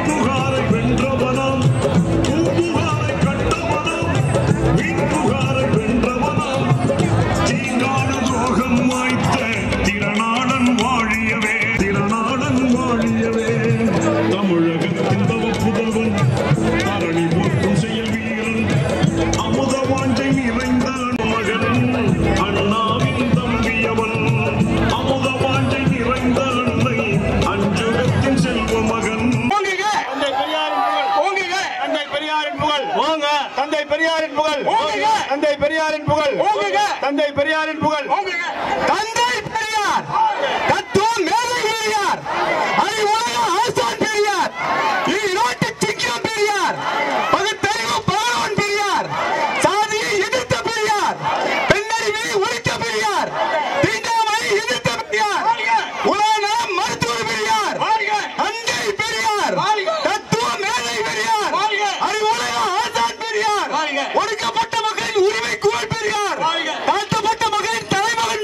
தந்தை பெரியாரின் புகழ். தந்தை பெரியார் தத்துவம் மேதை பெரியார், அறிவுலக ஆசான் பெரியார், ஈரோட்டு சிங்கம் பெரியார், பகுத்தறிவு பகவான் பெரியார், சாதியை எதிர்த்த பெரியார், பெண்ணறிவை ஒழித்த பெரியார், தீண்டாமையை எதிர்த்த பெரியார், உலக மருத்துவர் பெரியார், தந்தை பெரியார் தத்துவம் மேதை பெரியார், அறிவுலக ஆசான் பெரியார், ஒடுக்கப்பட்ட மக்களின் உரிமை குரல் பெரியார், தாழ்த்தப்பட்ட மக்களின் தலைமகன்.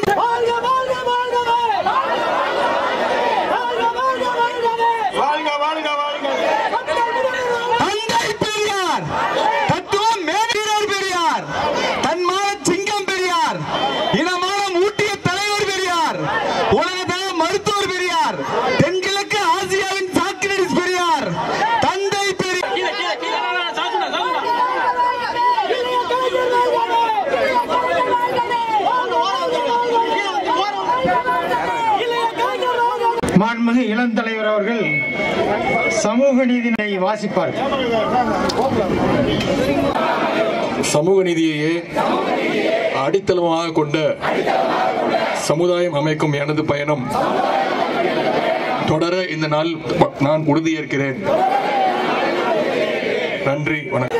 தந்தை பெரியார் தத்துவம் மேதையர் பெரியார், தன்மான சிங்கம் பெரியார், இனமானம் ஊட்டிய தலைவர் பெரியார், உலகத்தர மருத்துவர் பெரியார், தென்கிழக்கு ஆசியாவின் சாக்ரட்டிஸ் பெரியார், தந்தை பெரியார். மாண்புமிகு இளம் தலைவர் அவர்கள் சமூக நீதியை வாசிப்பார். சமூக நீதியையே அடித்தளமாக கொண்ட சமுதாயம் அமைக்கும் எனது பயணம் தொடர இந்த நாள் நான் உறுதியேற்கிறேன். நன்றி, வணக்கம்.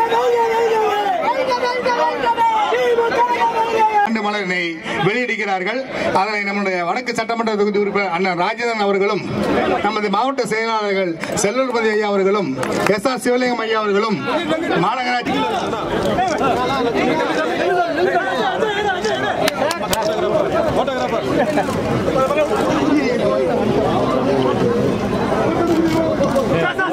மலரினை வெளியிடுகிறார்கள். அதனை நம்முடைய வடக்கு சட்டமன்ற தொகுதி உறுப்பினர் அண்ணன் ராஜேந்திரன் அவர்களும், நமது மாவட்ட செயலாளர்கள் செல்லூர்பதி ஐயா அவர்களும், எஸ்.ஆர். சிவலிங்கம் ஐயா அவர்களும், மாநகராட்சி போட்டோகிராஃபர்